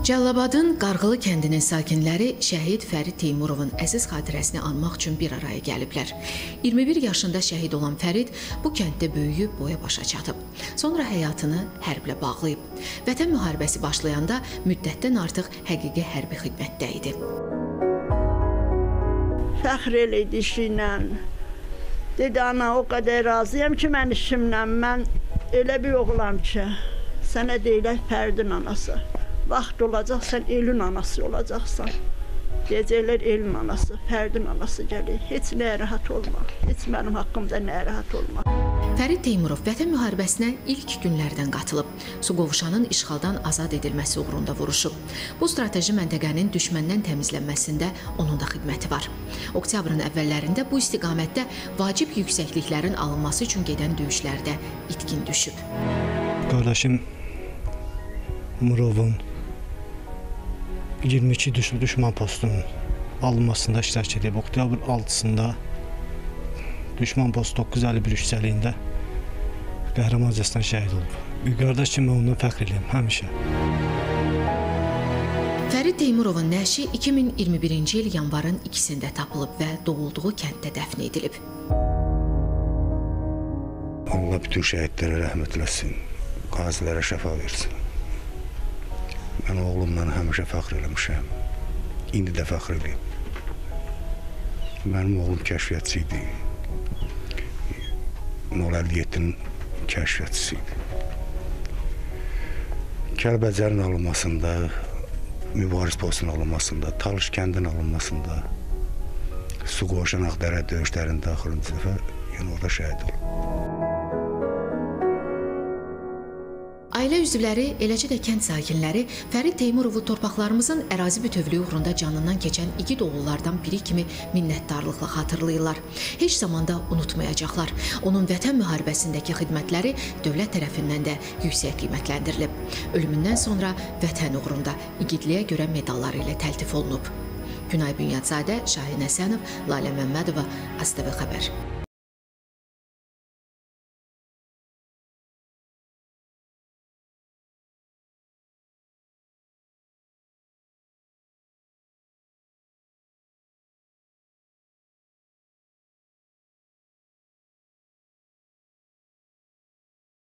Cəlilabadın Qarğılı kəndinin sakinləri şəhid Fərid Teymurovun əziz xatirəsini anmaq üçün bir araya gəliblər. 21 yaşında şəhid olan Fərid bu kənddə böyüyüb boya başa çatıb. Sonra həyatını hərblə bağlayıb. Vətən müharibəsi başlayanda müddətdən artıq həqiqi hərbi xidmətdə idi. Fəxr elədi işinlə. Dedi, ana o qədər razıyam ki, mən işimlə, mən elə bir oğlam ki, sənə deyilək Fəridin anası. Vaxt olacaq, sən elin anası olacaqsan. Deyəcəklər elin anası, Fəridin anası gəlir. Heç nəyə rahat olma, heç mənim haqqımda nəyə rahat olma. Fərid Teymurov Vətən müharibəsinə ilk günlərdən qatılıb. Suqovuşanın işğaldan azad edilməsi uğrunda vuruşub. Bu strateji məntəqənin düşməndən təmizlənməsində onun da xidməti var. Oktyabrın əvvəllərində bu istiqamətdə vacib yüksəkliklərin alınması üçün gedən döyüşlərdə itkin düşüb. Qardaşım Murovun 22 düşman postunun alınmasında iştirak edib. Oktyabr 6-sında düşman postu 951 yüksəliyində qəhrəmancasına şəhid olub. Bir qardaş kimi ondan fəxr edirəm həmişə. Fərid Teymurovun nəşi 2021-ci il yanvarın 2-sində tapılıb və doğulduğu kənddə dəfn edilib. Allah bütün şəhidlərə rəhmət eləsin, qazilərə şəfa versin. Mən oğlumdan həmişə fəxr eləmişəm. İndi də fəxr edeyim. Mənim oğlum kəşfiyyatçı idi. 057-nin kəşfiyyatçısı idi. Kəlbəcərin alınmasında, Mübariz postunun alınmasında, Talış kəndin alınmasında, Suqovuşan Ağdərə döyüşlərində axırıncı dəfə orada şəhid olub. Ailə üzvləri, eləcə də kənd sakinləri Fərid Teymurovu torpaqlarımızın ərazi bütövlüyü uğrunda canından keçən igid oğullardan biri kimi minnətdarlıqla xatırlayırlar. Heç zamanda unutmayacaqlar. Onun Vətən müharibəsindəki xidmətləri dövlət tərəfindən də yüksək qiymətləndirilib. Ölümündən sonra Vətən uğrunda igidliyə görə medalları ilə təltif olunub. Günay Bünyadzadə, Şahin Həsənov, Lalə Məmmədova, ASTV Xəbər.